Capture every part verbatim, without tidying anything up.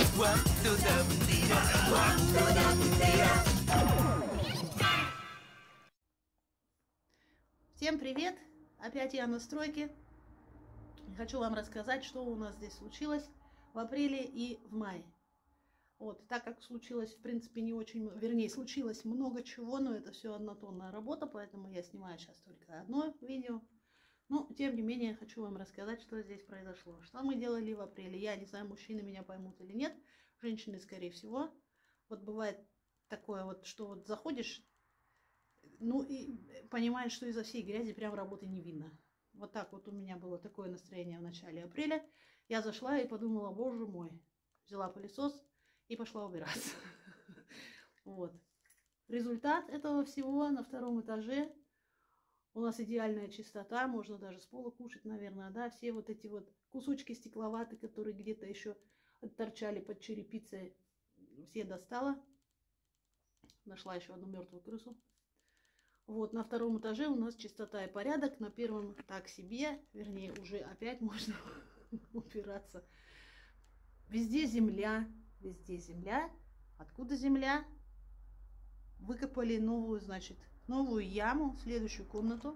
Всем привет! Опять я на стройке. Хочу вам рассказать, что у нас здесь случилось в апреле и в мае. Вот, так как случилось, в принципе, не очень, вернее, случилось много чего, но это все однотонная работа, поэтому я снимаю сейчас только одно видео. Но, тем не менее, хочу вам рассказать, что здесь произошло. Что мы делали в апреле. Я не знаю, мужчины меня поймут или нет, женщины, скорее всего. Вот бывает такое вот, что вот заходишь, ну и понимаешь, что из-за всей грязи прям работы не видно. Вот так вот у меня было такое настроение в начале апреля. Я зашла и подумала, боже мой, взяла пылесос и пошла убираться. Вот. Результат этого всего на втором этаже. У нас идеальная чистота, можно даже с пола кушать, наверное, да. Все вот эти вот кусочки стекловаты, которые где-то еще торчали под черепицей, все достала. Нашла еще одну мертвую крысу. Вот, на втором этаже у нас чистота и порядок, на первом так себе, вернее, уже опять можно убираться. Везде земля, везде земля. Откуда земля? Выкопали новую, значит, новую яму, следующую комнату.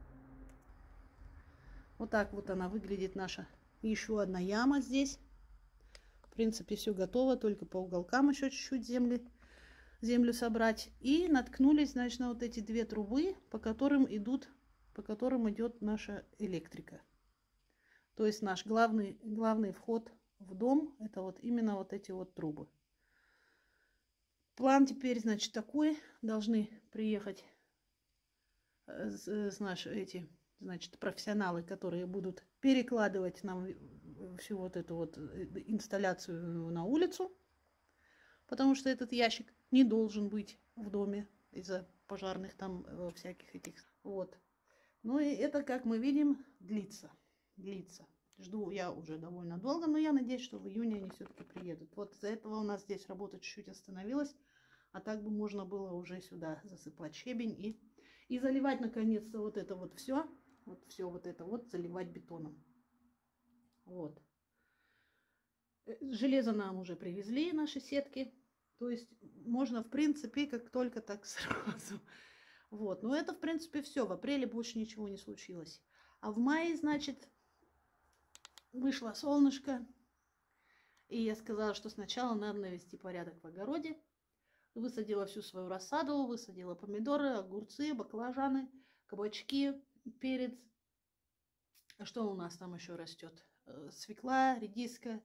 Вот так вот она выглядит, наша еще одна яма здесь. В принципе, все готово, только по уголкам еще чуть-чуть земли. землю собрать. И наткнулись, значит, на вот эти две трубы, по которым идут, по которым идет наша электрика. То есть наш главный, главный вход в дом, это вот именно вот эти вот трубы. План теперь, значит, такой. Должны приехать с, с наши эти, значит, профессионалы, которые будут перекладывать нам всю вот эту вот инсталляцию на улицу. Потому что этот ящик не должен быть в доме из-за пожарных там э, всяких этих. Вот. Ну и это, как мы видим, длится. Длится. Жду я уже довольно долго, но я надеюсь, что в июне они все-таки приедут. Вот из-за этого у нас здесь работа чуть-чуть остановилась. А так бы можно было уже сюда засыпать щебень и, и заливать наконец-то вот это вот все. Вот все вот это вот заливать бетоном. Вот. Железо нам уже привезли, наши сетки. То есть можно, в принципе, как только так сразу. Вот. Но это, в принципе, все. В апреле больше ничего не случилось. А в мае, значит, вышло солнышко. И я сказала, что сначала надо навести порядок в огороде. Высадила всю свою рассаду. Высадила помидоры, огурцы, баклажаны, кабачки, перец. Что у нас там еще растет? Свекла, редиска.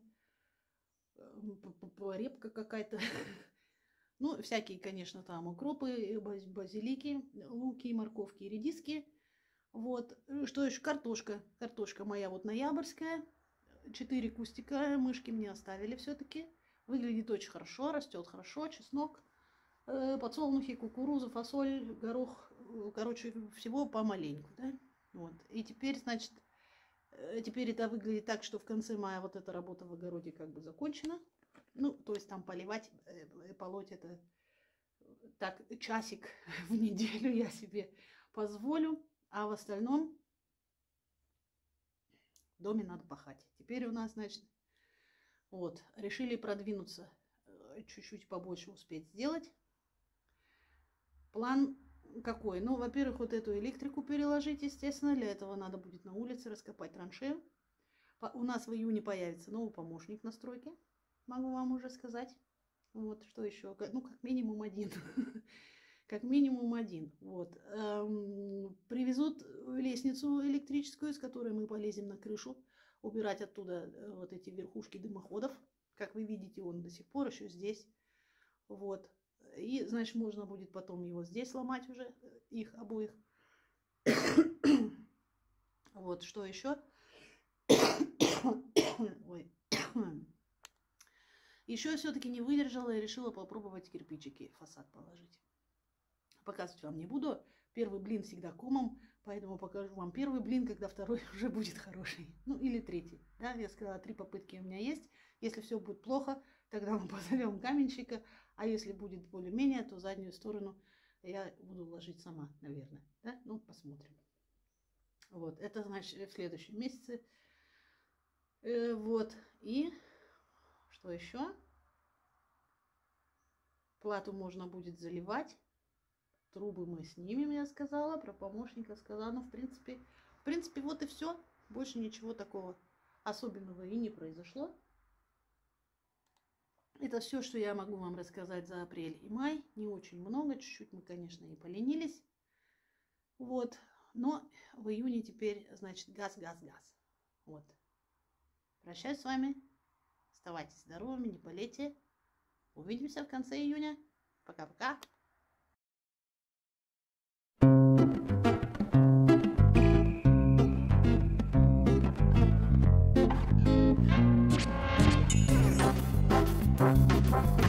Репка какая-то. Ну, всякие, конечно, там укропы, базилики, луки, морковки, редиски. Вот. Что еще? Картошка. Картошка моя вот ноябрьская. Четыре кустика мышки мне оставили все-таки. Выглядит очень хорошо, растет хорошо. Чеснок, подсолнухи, кукуруза, фасоль, горох. Короче, всего помаленьку, да? Вот. И теперь, значит, теперь это выглядит так, что в конце мая вот эта работа в огороде как бы закончена. Ну, то есть там поливать, полоть это так часик в неделю я себе позволю. А в остальном в доме надо пахать. Теперь у нас, значит, вот, решили продвинуться, чуть-чуть побольше успеть сделать. План какой? Ну, во-первых, вот эту электрику переложить, естественно. Для этого надо будет на улице раскопать траншею. У нас в июне появится новый помощник на стройке. Могу вам уже сказать. Вот, что еще? Ну, как минимум один. Как минимум один. Вот. Привезут лестницу электрическую, с которой мы полезем на крышу. Убирать оттуда вот эти верхушки дымоходов. Как вы видите, он до сих пор еще здесь. Вот. И, значит, можно будет потом его здесь ломать уже, их обоих. Вот, что еще? Ой. Еще я все-таки не выдержала и решила попробовать кирпичики фасад положить. Показывать вам не буду. Первый блин всегда комом, поэтому покажу вам первый блин, когда второй уже будет хороший. Ну, или третий. Да, я сказала, три попытки у меня есть. Если все будет плохо, тогда мы позовем каменщика. А если будет более-менее, то заднюю сторону я буду ложить сама, наверное. Да? Ну, посмотрим. Вот, это значит в следующем месяце. Э, вот, и... Что еще? Плату можно будет заливать. Трубы мы снимем, я сказала. Про помощника сказала. Ну, в принципе, в принципе, вот и все. Больше ничего такого особенного и не произошло. Это все, что я могу вам рассказать за апрель и май. Не очень много. Чуть-чуть мы, конечно, и поленились. Вот. Но в июне теперь, значит, газ, газ, газ. Вот. Прощаюсь с вами. Оставайтесь здоровыми, не болейте. Увидимся в конце июня. Пока-пока. Thank you.